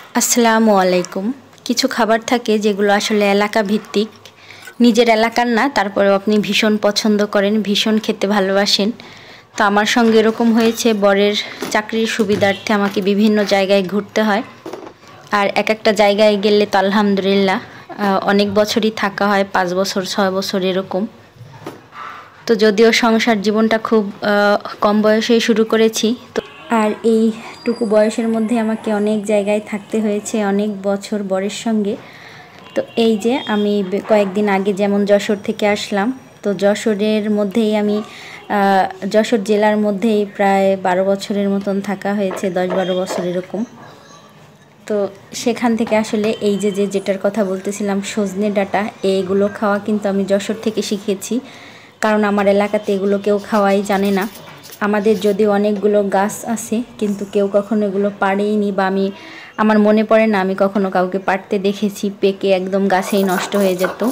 আসসালামু আলাইকুম। কিছু খাবার থাকে যেগুলো আসলে এলাকা ভিত্তিক, নিজের এলাকার না, তারপরেও আপনি ভীষণ পছন্দ করেন, ভীষণ খেতে ভালোবাসেন। তো আমার সঙ্গে এরকম হয়েছে, বরের চাকরির সুবিধার্থে আমাকে বিভিন্ন জায়গায় ঘুরতে হয়। আর এক একটা জায়গায় গেলে তো আলহামদুলিল্লাহ অনেক বছরই থাকা হয়, 5 বছর 6 বছর এরকম। তো যদিও সংসার জীবনটা খুব কম বয়সেই শুরু করেছি, তো আর এইটুকু বয়সের মধ্যে আমাকে অনেক জায়গায় থাকতে হয়েছে, অনেক বছর বরের সঙ্গে। তো এই যে আমি কয়েকদিন আগে যেমন যশোর থেকে আসলাম, তো যশোরের মধ্যেই আমি যশোর জেলার মধ্যেই প্রায় 12 বছরের মতন থাকা হয়েছে, 10-12 বছর এরকম। তো সেখান থেকে আসলে এই যেটার কথা বলতেছিলাম, সজনে ডাঁটা, এইগুলো খাওয়া কিন্তু আমি যশোর থেকে শিখেছি, কারণ আমার এলাকাতে এগুলো কেউ খাওয়াই জানে না। আমাদের যদিও অনেকগুলো গাছ আছে, কিন্তু কেউ কখনো এগুলো পাড়েইনি, বা আমার মনে পড়ে না আমি কখনো কাউকে পাড়তে দেখেছি। পেকে একদম গাছেই নষ্ট হয়ে যেত।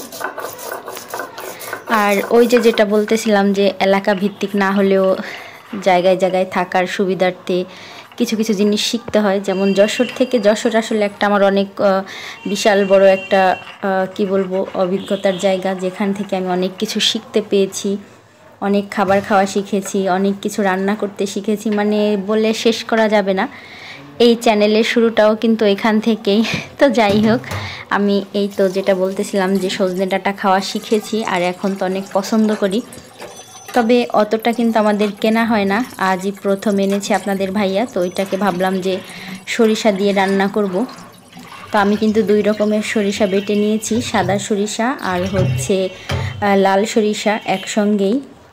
আর ওই যেটা বলতেছিলাম যে এলাকা ভিত্তিক না হলেও জায়গায় জায়গায় থাকার সুবিধার্থে কিছু কিছু জিনিস শিখতে হয়। যেমন যশোর আসলে একটা আমার অনেক বিশাল বড় একটা কি বলবো অভিজ্ঞতার জায়গা, যেখান থেকে আমি অনেক কিছু শিখতে পেয়েছি, অনেক খাবার খাওয়া শিখেছি, অনেক কিছু রান্না করতে শিখেছি, মানে বলে শেষ করা যাবে না। এই চ্যানেলের শুরুটাও কিন্তু এখান থেকেই। তো যাই হোক, আমি এই তো যেটা বলতেছিলাম যে সজনে ডাঁটা খাওয়া শিখেছি, আর এখন তো অনেক পছন্দ করি। তবে অতটা কিন্তু আমাদের কেনা হয় না, আজই প্রথম এনেছে আপনাদের ভাইয়া, তো ওইটাকে ভাবলাম যে সরিষা দিয়ে রান্না করব। তো আমি কিন্তু 2 রকমের সরিষা বেটে নিয়েছি, সাদা সরিষা আর হচ্ছে লাল সরিষা একসঙ্গেই।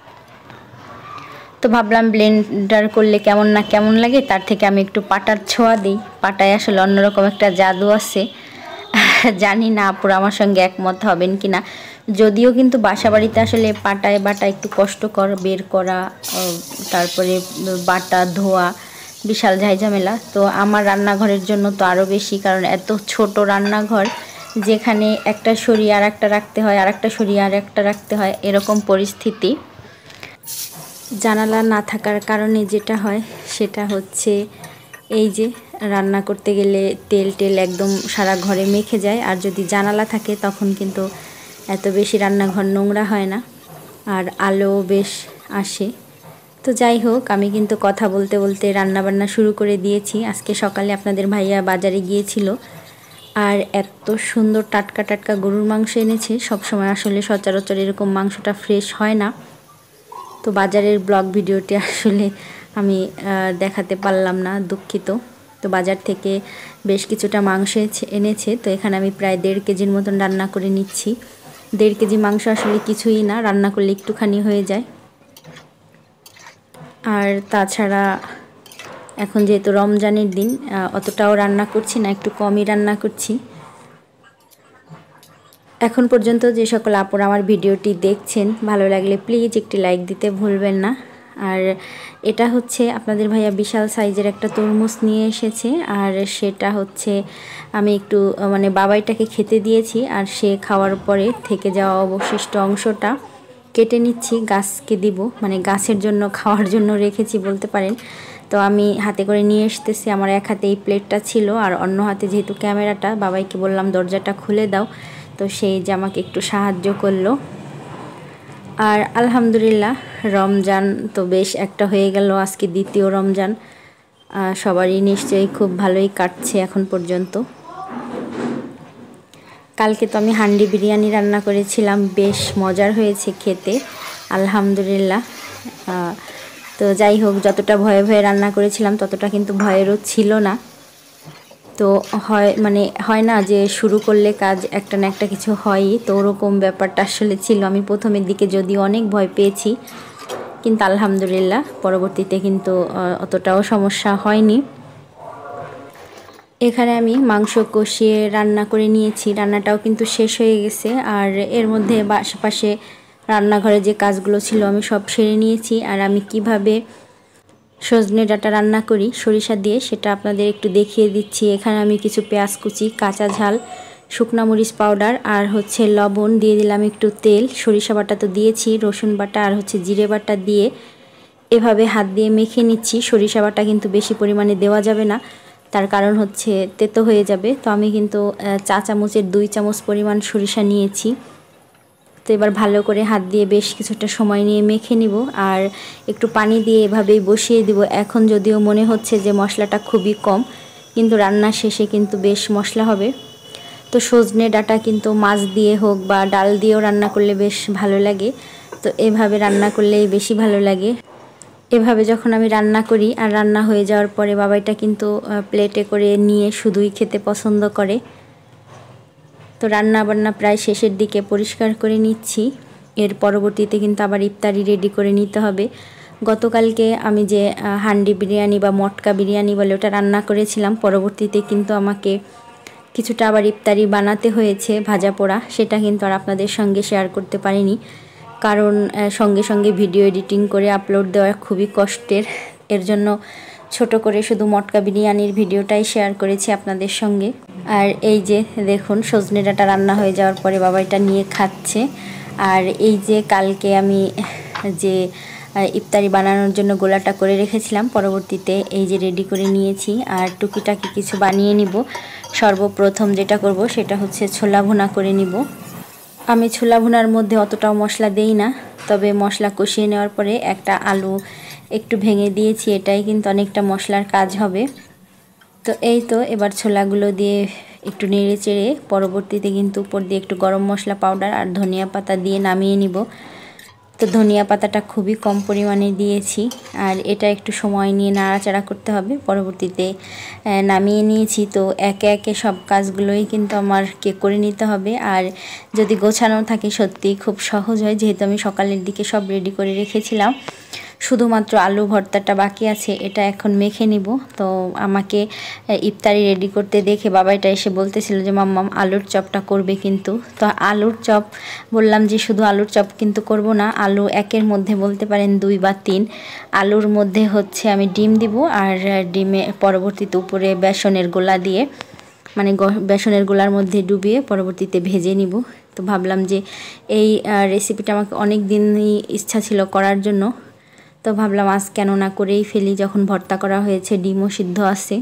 তো ভাবলাম ব্লেন্ডার করলে কেমন না কেমন লাগে, তার থেকে আমি একটু পাটার ছোঁয়া দিই। পাটায় আসলে অন্যরকম একটা জাদু আছে। জানি না আপুরা আমার সঙ্গে একমত হবেন কি না। যদিও কিন্তু বাসা বাড়িতে আসলে পাটায় বাটা একটু কষ্টকর, বের করা, তারপরে বাটা ধোয়া বিশাল ঝামেলা। তো আমার রান্নাঘরের জন্য তো আরও বেশি, কারণ এত ছোট রান্নাঘর, যেখানে একটা সরিয়ে আর একটা রাখতে হয়, আর একটা সরিয়ে আর একটা রাখতে হয়, এরকম পরিস্থিতি। জানালা না থাকার কারণে যেটা হয় সেটা হচ্ছে এই যে রান্না করতে গেলে তেল একদম সারা ঘরে মেখে যায়। আর যদি জানালা থাকে তখন কিন্তু এত বেশি রান্নাঘর নোংরা হয় না, আর আলো বেশ আসে। তো যাই হোক, আমি কিন্তু কথা বলতে বলতে রান্নাবান্না শুরু করে দিয়েছি। আজকে সকালে আপনাদের ভাইয়া বাজারে গিয়েছিল, আর এত সুন্দর টাটকা টাটকা গরুর মাংস এনেছে। সবসময় আসলে সচরাচর এরকম মাংসটা ফ্রেশ হয় না। তো বাজারের ব্লগ ভিডিওটি আসলে আমি দেখাতে পারলাম না, দুঃখিত। তো বাজার থেকে বেশ কিছুটা মাংস এনেছে। তো এখানে আমি প্রায় 1.5 কেজির মতন রান্না করে নিচ্ছি। 1.5 কেজি মাংস আসলে কিছুই না, রান্না করলে একটুখানি হয়ে যায়। আর তাছাড়া এখন যেহেতু রমজানের দিন, অতটাও রান্না করছি না, একটু কমই রান্না করছি। এখন পর্যন্ত যে সকল আপুরা আমার ভিডিওটি দেখছেন, ভালো লাগলে প্লিজ একটি লাইক দিতে ভুলবেন না। আর এটা হচ্ছে আপনাদের ভাইয়া বিশাল সাইজের একটা তরমুজ নিয়ে এসেছে, আর সেটা হচ্ছে আমি একটু মানে বাবাইটাকে খেতে দিয়েছি, আর সে খাওয়ার পরে থেকে যাওয়া অবশিষ্ট অংশটা কেটে নিচ্ছি, গাছকে দিব, মানে গাছের জন্য খাওয়ার জন্য রেখেছি বলতে পারেন। তো আমি হাতে করে নিয়ে এসতেছি, আমার এক হাতে এই প্লেটটা ছিল, আর অন্য হাতে যেহেতু ক্যামেরাটা, বাবাইকে বললাম দরজাটা খুলে দাও, তো সেই যে আমাকে একটু সাহায্য করলো। আর আলহামদুলিল্লাহ, রমজান তো বেশ একটা হয়ে গেল, আজকে 2য় রমজান। সবারই নিশ্চয়ই খুব ভালোই কাটছে এখন পর্যন্ত। কালকে তো আমি হান্ডি বিরিয়ানি রান্না করেছিলাম, বেশ মজার হয়েছে খেতে, আলহামদুলিল্লাহ। তো যাই হোক, যতটা ভয়ে ভয়ে রান্না করেছিলাম ততটা কিন্তু ভয়েরও ছিল না। তো হয় না যে শুরু করলে কাজ একটা না একটা কিছু হয়ই, তো ওরকম ব্যাপারটা আসলে ছিল। আমি প্রথমের দিকে যদিও অনেক ভয় পেয়েছি, কিন্তু আলহামদুলিল্লাহ পরবর্তীতে কিন্তু অতটাও সমস্যা হয়নি। এখানে আমি মাংস কষিয়ে রান্না করে নিয়েছি, রান্নাটাও কিন্তু শেষ হয়ে গেছে। আর এর মধ্যে আশেপাশে রান্নাঘরে যে কাজগুলো ছিল আমি সব সেরে নিয়েছি। আর আমি কিভাবে সজনে ডাঁটা রান্না করি সরিষা দিয়ে সেটা আপনাদের একটু দেখিয়ে দিচ্ছি। এখানে আমি কিছু পেঁয়াজ কুচি, কাঁচা ঝাল, শুকনা মরিচ পাউডার আর হচ্ছে লবণ দিয়ে দিলাম, একটু তেল, সরিষা বাটা তো দিয়েছি, রসুন বাটা আর হচ্ছে জিরে বাটা দিয়ে এভাবে হাত দিয়ে মেখে নিচ্ছি। সরিষা বাটা কিন্তু বেশি পরিমাণে দেওয়া যাবে না, তার কারণ হচ্ছে তেতো হয়ে যাবে। তো আমি কিন্তু চা চামচের 2 চামচ পরিমাণ সরিষা নিয়েছি। তো এবার ভালো করে হাত দিয়ে বেশ কিছুটা সময় নিয়ে মেখে নিব আর একটু পানি দিয়ে এভাবেই বসিয়ে দিব। এখন যদিও মনে হচ্ছে যে মশলাটা খুবই কম, কিন্তু রান্না শেষে কিন্তু বেশ মশলা হবে। তো সজনে ডাঁটা কিন্তু মাছ দিয়ে হোক বা ডাল দিয়েও রান্না করলে বেশ ভালো লাগে। তো এভাবে রান্না করলেই বেশি ভালো লাগে। এভাবে যখন আমি রান্না করি আর রান্না হয়ে যাওয়ার পরে বাবাইটা কিন্তু প্লেটে করে নিয়ে শুধুই খেতে পছন্দ করে। তো রান্না বান্না প্রায় শেষের দিকে, পরিষ্কার করে নিচ্ছি। এর পরবর্তীতে কিন্তু আবার ইফতারি রেডি করে নিতে হবে। গতকালকে আমি যে হান্ডি বিরিয়ানি বা মটকা বিরিয়ানি বলে ওটা রান্না করেছিলাম, পরবর্তীতে কিন্তু আমাকে কিছুটা আবার ইফতারি বানাতে হয়েছে ভাজা পোড়া। সেটা কিন্তু আর আপনাদের সঙ্গে শেয়ার করতে পারিনি, কারণ সঙ্গে সঙ্গে ভিডিও এডিটিং করে আপলোড দেওয়া খুবই কষ্টের। এর জন্য ছোট করে শুধু মটকা বিরিয়ানির ভিডিওটাই শেয়ার করেছি আপনাদের সঙ্গে। আর এই যে দেখুন, সজনে ডাঁটা রান্না হয়ে যাওয়ার পরে বাবাইটা নিয়ে খাচ্ছে। আর এই যে কালকে আমি যে ইফতারি বানানোর জন্য গোলাটা করে রেখেছিলাম, পরবর্তীতে এই যে রেডি করে নিয়েছি। আর টুকিটাকি কিছু বানিয়ে নিব। সর্বপ্রথম যেটা করব সেটা হচ্ছে ছোলা ভুনা করে নিব। আমি ছোলা ভুনার মধ্যে অতটাও মশলা দেই না, তবে মশলা কষিয়ে নেওয়ার পরে একটা আলু একটু ভেঙে দিয়েছি, এটাই কিন্তু অনেকটা মশলার কাজ হবে। তো এই তো এবার ছোলাগুলো দিয়ে একটু নেড়ে চেড়ে পরবর্তীতে কিন্তু উপর দিয়ে একটু গরম মশলা পাউডার আর ধনিয়া পাতা দিয়ে নামিয়ে নিব। তো ধনিয়া পাতাটা খুবই কম পরিমাণে দিয়েছি আর এটা একটু সময় নিয়ে নাড়াচাড়া করতে হবে। পরবর্তীতে নামিয়ে নিয়েছি। তো একে একে সব কাজগুলোই কিন্তু আমাকে করে নিতে হবে। আর যদি গোছানো থাকে সত্যিই খুব সহজ হয়, যেহেতু আমি সকালের দিকে সব রেডি করে রেখেছিলাম। শুধুমাত্র আলু ভর্তাটা বাকি আছে, এটা এখন মেখে নিব। তো আমাকে ইফতারি রেডি করতে দেখে বাবাইটা এসে বলতেছিল যে মাম্মাম আলুর চপটা করবে কিন্তু। তো আলুর চপ বললাম যে শুধু আলুর চপ কিন্তু করব না, আলু একের মধ্যে বলতে পারেন 2 বা 3। আলুর মধ্যে হচ্ছে আমি ডিম দিব আর ডিমে পরবর্তীতে উপরে বেসনের গোলা দিয়ে, মানে বেসনের গোলার মধ্যে ডুবিয়ে পরবর্তীতে ভেজে নিব। তো ভাবলাম যে এই রেসিপিটা আমাকে অনেক দিনই ইচ্ছা ছিল করার জন্য। তো ভাবলাম আজ কেন না করেই ফেলি, যখন ভর্তা করা হয়েছে, ডিমও সিদ্ধ আছে।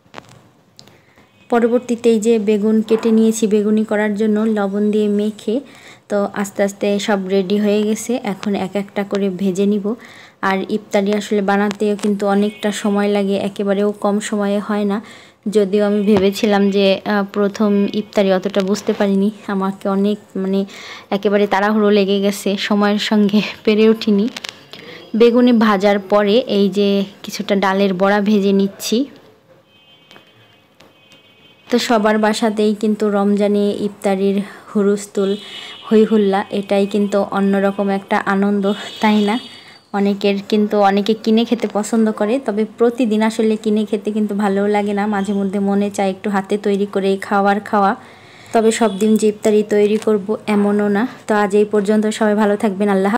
পরবর্তীতে এই যে বেগুন কেটে নিয়েছি বেগুনি করার জন্য লবণ দিয়ে মেখে। তো আস্তে আস্তে সব রেডি হয়ে গেছে, এখন এক একটা করে ভেজে নিব। আর ইফতারি আসলে বানাতেও কিন্তু অনেকটা সময় লাগে, একেবারেও কম সময়ে হয় না। যদিও আমি ভেবেছিলাম যে প্রথম ইফতারি অতটা বুঝতে পারিনি, আমাকে অনেক একেবারে তাড়াহুড়ো লেগে গেছে, সময়ের সঙ্গে পেরে উঠিনি। বেগুনি ভাজার পরে এই যে কিছুটা ডালের বড়া ভেজে নিচ্ছি। তো সবার বাসাতেই কিন্তু রমজানে ইফতারির হুলস্থুল হইহুল্লা, এটাই কিন্তু অন্যরকম একটা আনন্দ, তাই না? অনেকে কিনে খেতে পছন্দ করে, তবে প্রতিদিন আসলে কিনে খেতে কিন্তু ভালোও লাগে না। মাঝে মধ্যে মনে চায় একটু হাতে তৈরি করে খাওয়া। তবে সব দিন যে ইফতারি তৈরি করব এমনও না। তো আজ এই পর্যন্ত, সবাই ভালো থাকবেন। আল্লাহ।